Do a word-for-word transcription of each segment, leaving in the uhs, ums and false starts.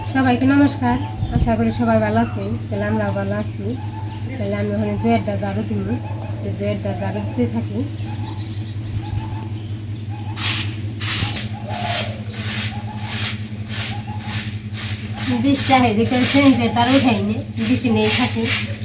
সবাইকে নমস্কার। আশা করি সবাই ভালো আছেন। তাহলে আমরাও ভালো আছি। তাহলে আমি ওখানে দু একটা ঝাড়ু দিব, দু একটা ঝাড়ু দিতে থাকি। বৃষ্টি হয়ে করেছেন যে তার উঠাইনি, বেশি নেই থাকি।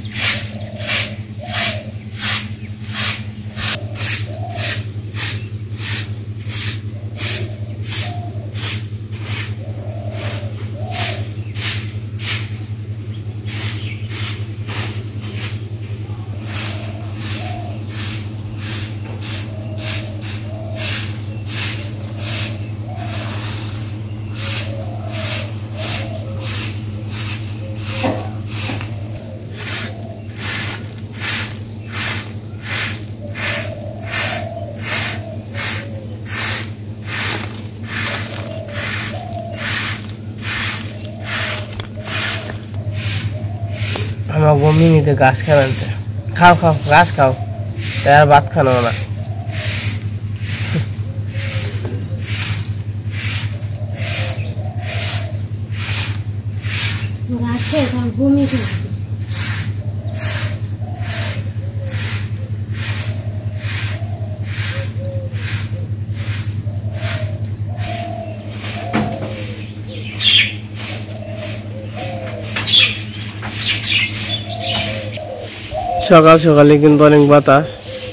আমার বমি নিতে ঘাস খাওয়ানছে। খাও খাও ঘাস খাও, আর ভাত খানো না। ঘাস খেয়ে তার বমি করছে। সকাল সকালে কিন্তু অনেক বাতাস।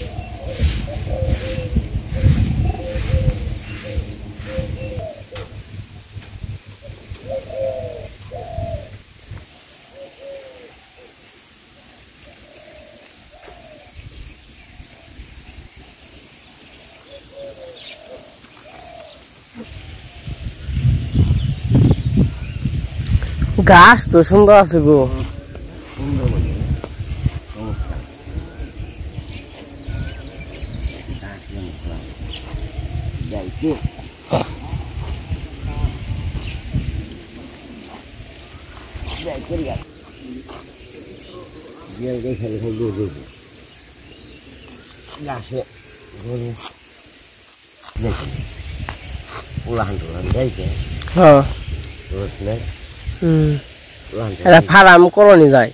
ঘাস তো সুন্দর আছে গো। ফার্ম কলোনি যায়,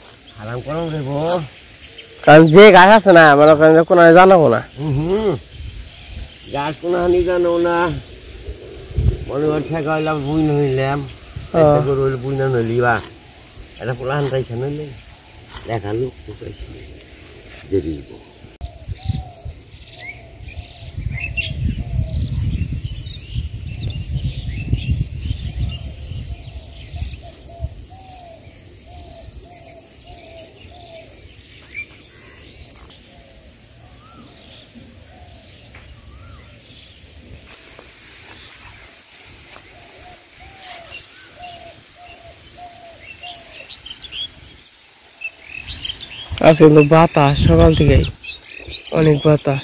কারণ যে গাছ আছে না মনে করেন কোন জানাবো না। গাছ কোন হানি জানো না, মনে কর ঠেকা হইলাম বুই নইলাম গরু হইলে বুই না নইলি বা এটা পোলা হানটাইছে নইলে দেখা লোক দেরি। আজকে কিন্তু বাতাস, সকাল থেকে অনেক বাতাস।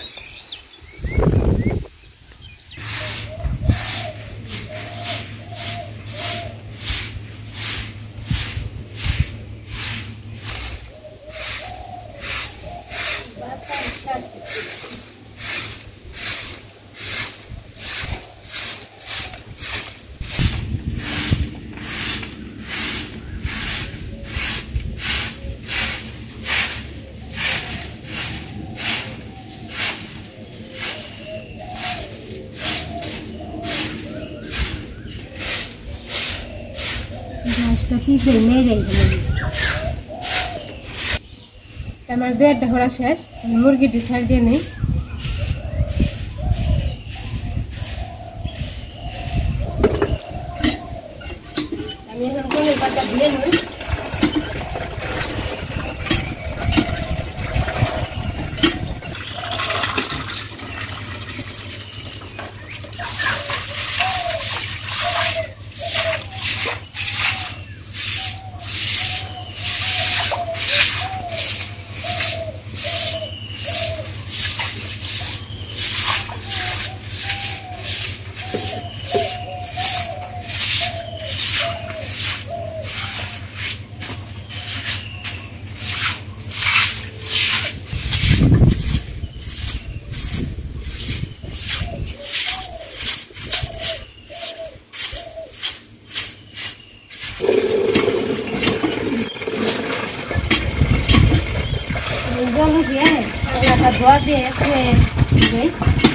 ঘাসটা পিঁপড়ে নিয়ে যাই। আমার দু একটা ঘোরা শেষ, মুরগিটি ছাড় দিয়ে নেই। আমি এখন গমের পাতা দিয়ে নিই। জল দিয়ে পাগলাটা ধোয়া দিয়ে ধুয়ে দিই।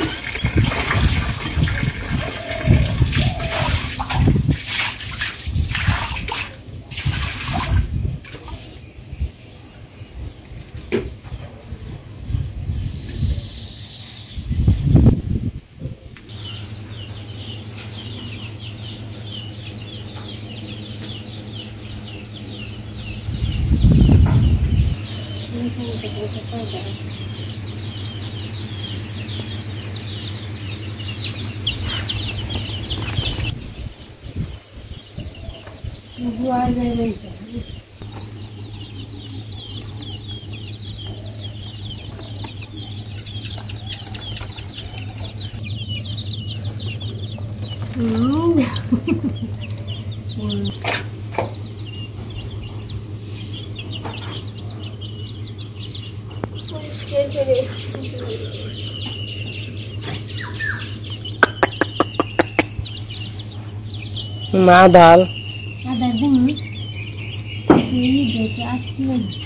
মা ডাল আদা দিন সেই দেখে আজকে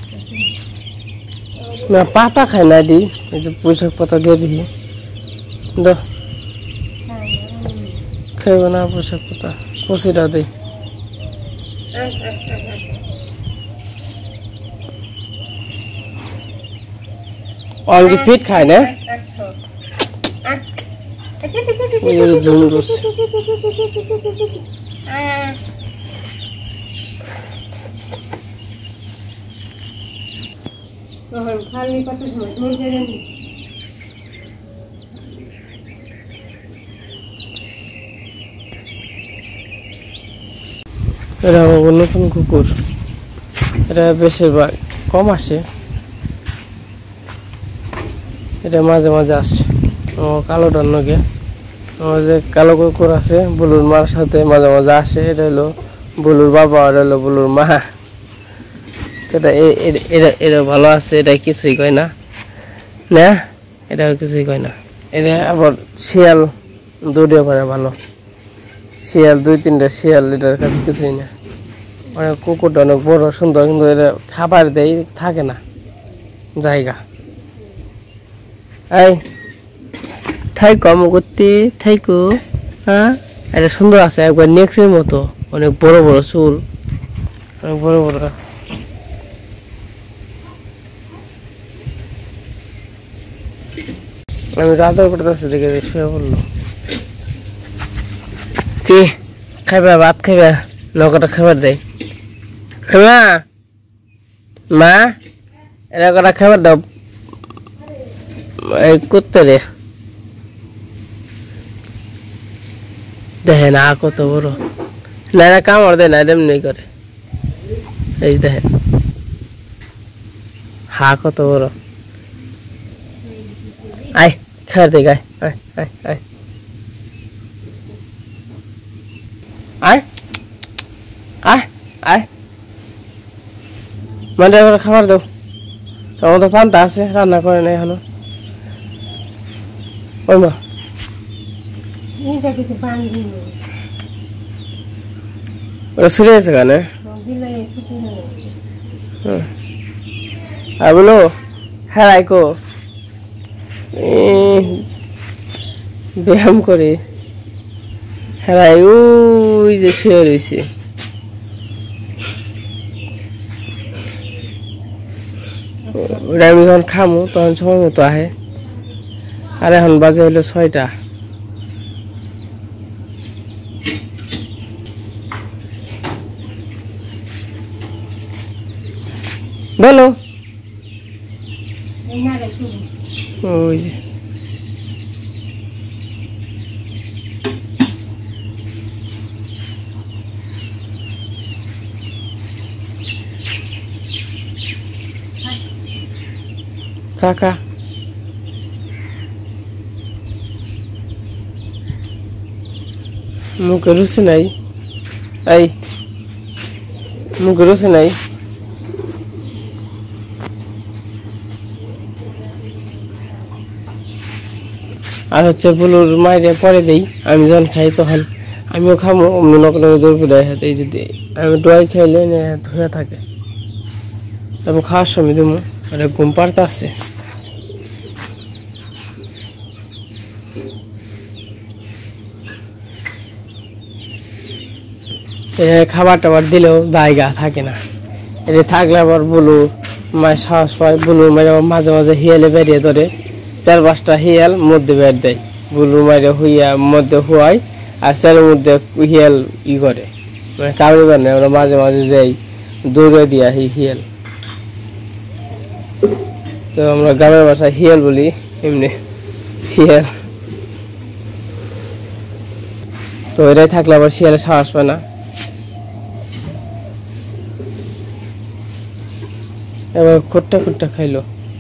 না পাতা খাই না দি এই যে পোশাক পাতা দিয়ে দিই দাও খাইব না পোশাক পাতা কষিটা দিই অলরেডি ফিট খায় না ঝুম করছে খালি কত সময় ঝোল করে নি এটা নতুন কুকুর এটা বেশিরভাগ কম আসে এটা মাঝে মাঝে আসে ও কালো ডান্নকে আমার যে কালো কুকুর আছে বুলুর মার সাথে মাঝে মাঝে আসে এটা হলো বুলুর বাবা আর হলো বুলুর মা এটা এটা এটা ভালো আছে এটা কিছুই কয় না না এটা কিছুই কয় না এটা আবার শিয়াল দৌড়িয়ে পারে ভালো শিয়াল দুই তিনটা শিয়াল এটার কাছে কিছুই না অনেক কুকুরটা অনেক বড় সুন্দর কিন্তু এটা খাবার দেয় থাকে না জায়গা এই ঠাই কম করতে ঠাইকো হ্যাঁ এটা সুন্দর আছে একবার নেকড়ের মতো অনেক বড় বড় চুল অনেক বড় বড় আমি রাতের করতেছি দেখে শুয়ে বললো কি খাইবা ভাত খাইবা নৌকাটা খাবার দেয় মা মা এরা কটা খাবার দাও এই করতে রে দেখেন আ কত বড় না না কামড় দেয় না এমনি করে এই দেখেন হা কত বড় আয় খাবার দে গায় আয় আয় আয় আয় আয় আয় মানে এবার খাবার দাও তোমার তো পান্তা আছে রান্না করে না এখনো ওই মা এইটা কিছু পানি দিন ওটা শুনে গেছে কানে দিলে ছুটি হয়ে হুম আর বলো হ্যাঁ রাইকো ব্যায়াম করে হ্যাঁ ওই যে শুয়ে রয়েছে ওটা আমি যখন খামো তখন সময় মতো আহে আর এখন বাজে হইলো ছয়টা বলো না রে শুভ ওই যে কাকা মুখে রুচি নাই এই মুখে রুচি নাই আর হচ্ছে বুলুর মাইরে পরে দেই আমি যখন খাই তখন আমিও খামো অমনি নকলে দৌড় পড়ে হাতে যদি আমি ডোয়াই খাইলে ধুয়ে থাকে তারপর খাওয়ার সময় দেবো আরে ঘুম পাড়তে আছে খাবার টাবার দিলেও জায়গা থাকে না এটা থাকলে আবার বলু মায়ের সাহস পায় বুলুর মায়ের মাঝে মাঝে হিয়ালে বেরিয়ে ধরে চার পাঁচটা হিয়াল মধ্যে বের দেয় বুলুর মায়ের হুইয়া মধ্যে হুয়ায় আর চালের মধ্যে হিয়াল ই করে মানে কারো কারণে আমরা মাঝে মাঝে যাই দৌড়ে দিয়া হিয়াল তো আমরা গ্রামের ভাষায় হিয়াল বলি এমনি শিয়াল তো এটাই থাকলে আবার শিয়ালে সাহস পায় না এবার খুট্টা খুট্টা খাইলো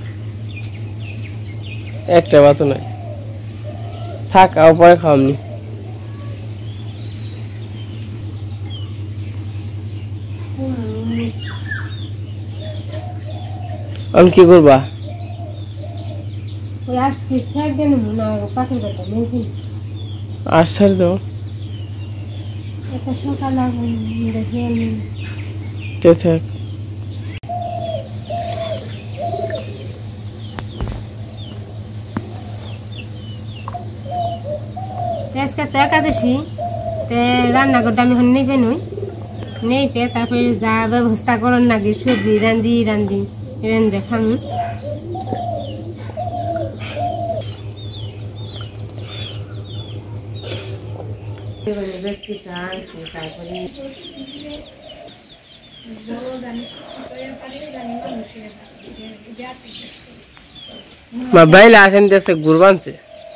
একটা বাতো নাই থাক আর পরে খাওয়ামনি আমি কি করবা আর ছাড় দাও থাক আজকে তো একাদশী তে রান্নাঘরটা আমি এখন নেবে নই নেই পে তারপরে যা ব্যবস্থা করার নাকি সবজি রান্ধি রান্ধি রান্ধে খাম মা বাইলে আসেন দেশে গুরবানছে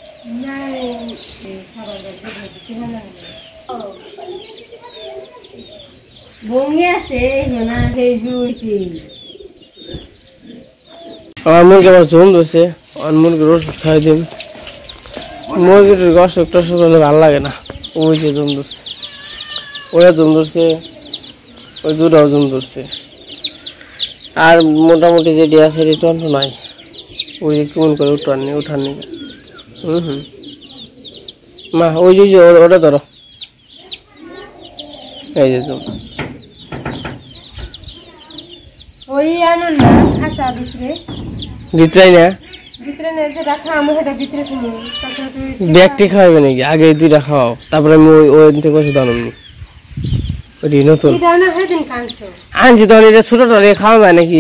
আমার মুরগি আবার জম ধরছে মুরগির ওষুধ খাই দিন মুরগির অসুখ টসুখ হলে ভালো লাগে না ওই যে জম ধরছে ওরা জম ধরছে ওই দুটাও জম ধরছে আর মোটামুটি যেটি আছে রিটার্ন তো নাই ওই যে কেমন করে উঠান নি উঠান নি হুম হুম মা ওই যে ওটা ধরো এই যে জম ওই আনো না খাসা ভিতরে ভিতরে না ভিতরে না যে রাখা আমি সেটা ভিতরে তুমি তারপরে তুই ব্যাগটি খাওয়াবে নাকি আগে দুইটা খাওয়াও তারপরে আমি ওই ওই থেকে ওষুধ আনবনি ওই নতুন এটা না হেদিন কাঁচতো আনছি তখন এটা ছোটটা রে খাওয়া যায় নাকি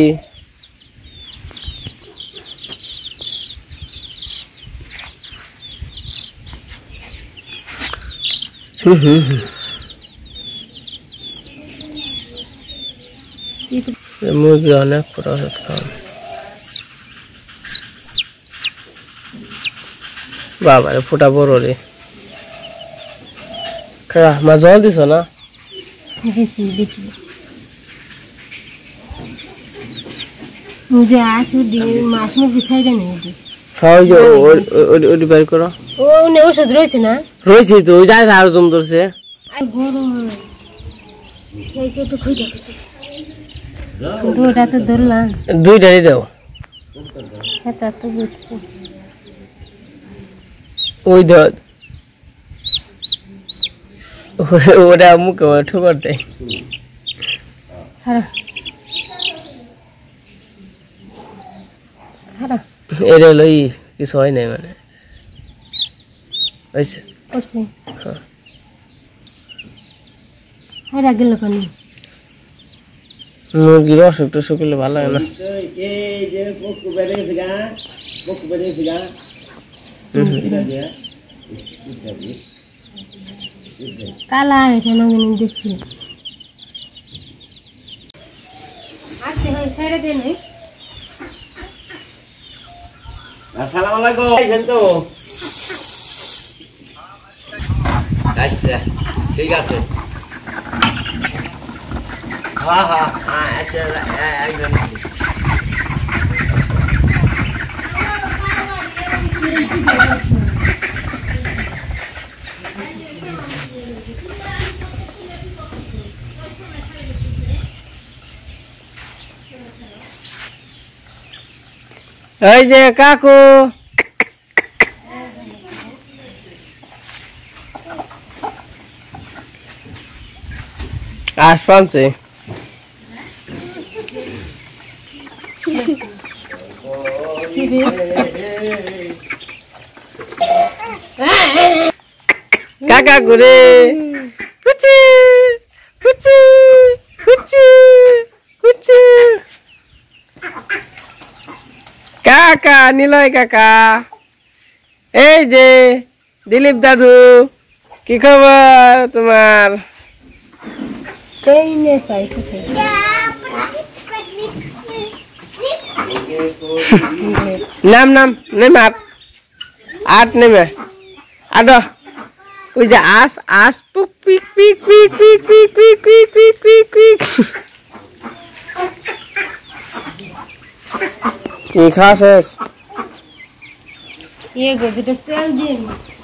হুম হুম হুম মুরগি অনেক পুরো ওষুধ খাওয়া বাবা রে ফুটা বড় রে খা মা জল দিছ না দিছি দিছি মুঝে আসু দি মাছ মুরগি সাইডে নেই দি খাওয়া যে ওটি বের করো ও নে ওষুধ রয়েছে না রয়েছে তো ওই যায় আর জম ধরছে আর গরু এই তো তো খুঁজে খুঁজে দুটা তো ধরলাম দুইটাই দাও এটা তো বুঝছি ওই ধর ওটা মুখে ঠোকর দেয় খারাপ খারাপ এটা হলো ই কিছু হয় নাই মানে হয়েছে করছি হারা গেল কেন মুরগির অসুখ টসুখ হলে ভালো লাগে না কালা এটা নগিন দেখছি আজকে হয় ছেড়ে দে নাই আসসালামু আলাইকুম আইছেন তো আচ্ছা ঠিক আছে হ্যাঁ হ্যাঁ হ্যাঁ আচ্ছা একদম এই যে কাকু আস পানছে রে কাকা করে কুচি কুচি কুচি কুচি কাকা নিলয় কাকা এই যে দিলীপ দাদু কি খবর তোমার এই নে সাইকেল নাম নাম নেমে আট আট নেমে আডো ওই যে আস আস পুক পিক পিক পিক পিক পিক পিক পিক পিক পিক পিক কি খাস ये गो দুটো সেল দিন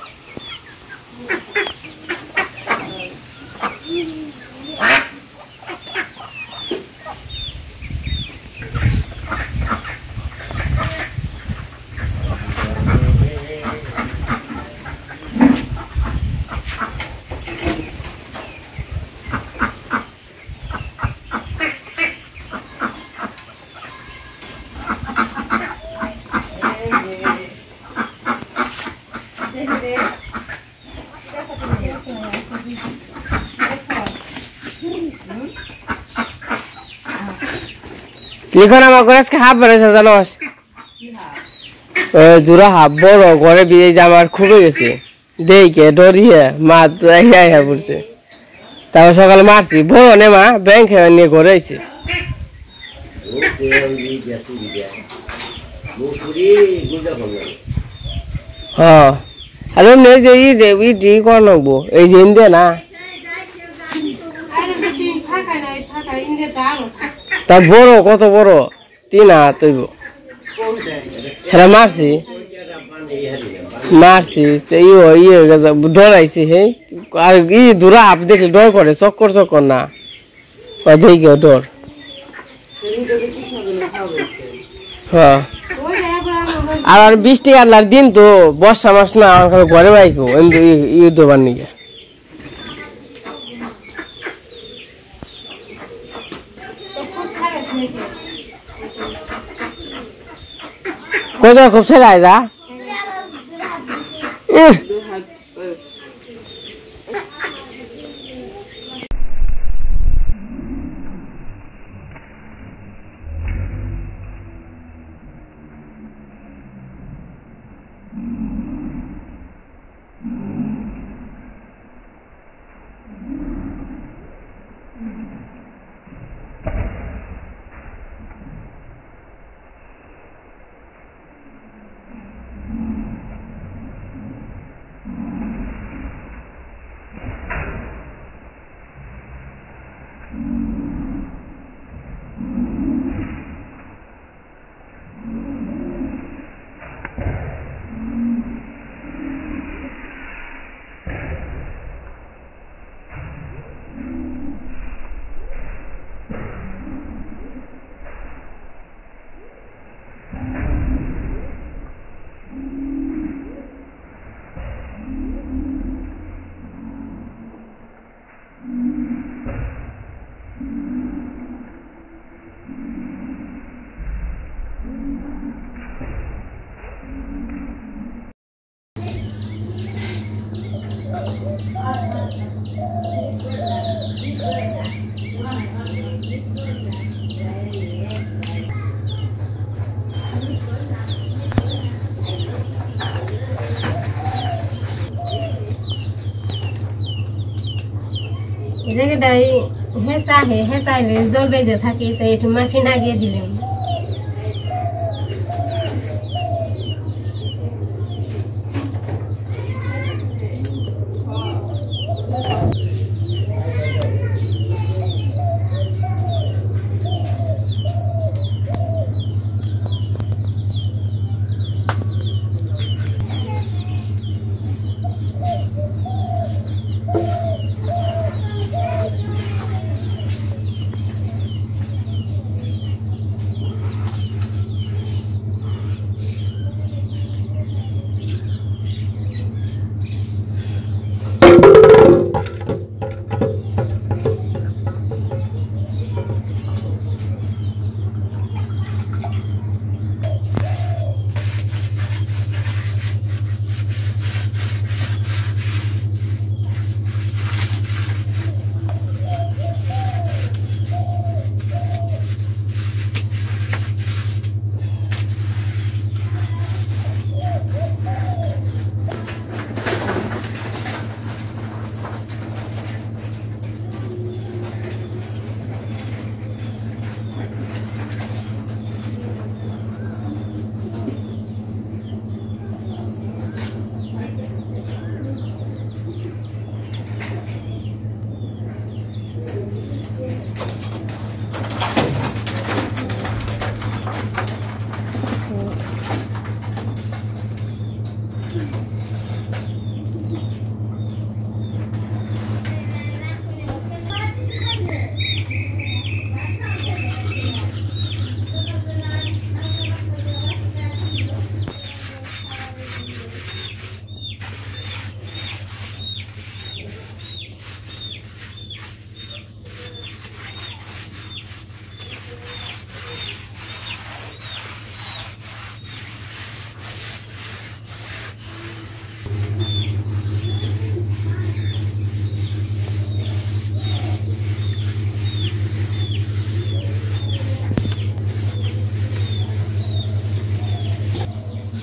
লিখন আমার ঘরে আজকে হাফ বেড়েছে জানোস জোড়া হাফ বড় ঘরে বিয়ে আমার খুবই গেছে দেখে ডরিয়ে মা তো একা পড়ছে তারপর সকালে মারছি বড় নে মা ব্যাংক নিয়ে ঘরে আইছে হ্যাঁ আর এমনি যে ই রে ই ডি কর লাগবো এই যে ইন্দে না তা বড় কত বড় তিন হাত তৈব হ্যাঁ মারছি মারছি ইয়ে ইয়ে ডরাইছি হে আর ই দূরা হাফ দেখলে ডর করে চক্কর চক্কর না দেখি ডর হ্যাঁ আর বৃষ্টি আল্লাহর দিন তো বর্ষা মাস না আমার ঘরে বাইকো এমনি ই দোবার নিকে কোথায় খুব ছেড়ায় যা জায়গাটাই হেঁচা হে হেঁচাইলে জল বেজে থাকে তাই একটু মাটি নাগিয়ে দিলাম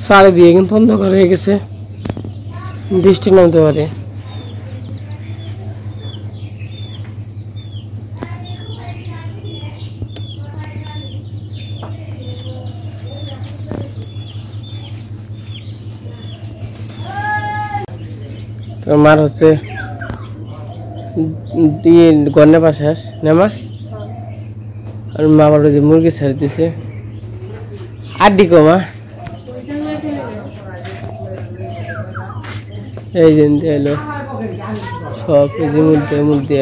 চারিদিকে কিন্তু অন্ধকার হয়ে গেছে, বৃষ্টি নামতে পারে। তো মার হচ্ছে গন্যা পাশে আস না মা, আর মা আবার যে মুরগি ছেড়ে দিছে আড্ডি কো মা, এই যে এলো সব এই যে মধ্যে মধ্যে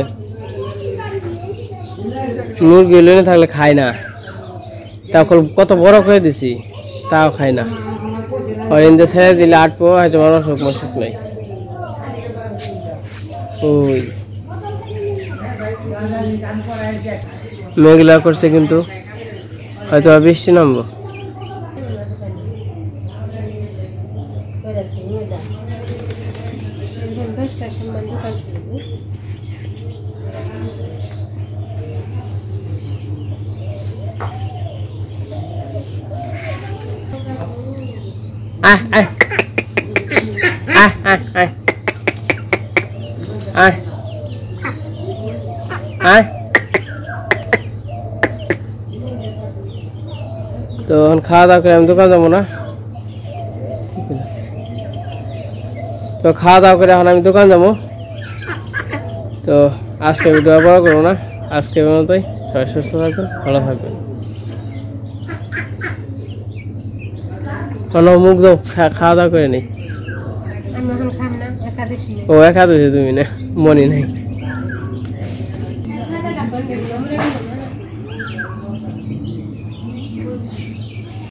মুরগি এলো না থাকলে খায় না, তখন কত বড় করে দিছি তাও খায় না, আর এনতে ছেড়ে দিলে আটপো হয়তো আমার অসুখ মসুখ নাই। ওই মেঘলা করছে কিন্তু হয়তো বৃষ্টি নামবো। আয় আয় আয় আয় আয় আয় আয়। তো এখন খাওয়া দাওয়া করে আমি দোকান যাবো না, তো খাওয়া দাওয়া করে এখন আমি দোকান যাবো। তো আজকে ভিডিও বড় করবো না, আজকে মতোই সবাই সুস্থ থাকবেন, ভালো থাকবেন। মুখ দাও, খাওয়া দাওয়া করে নেই। ও একাদশী তুমি না, মনে নেই।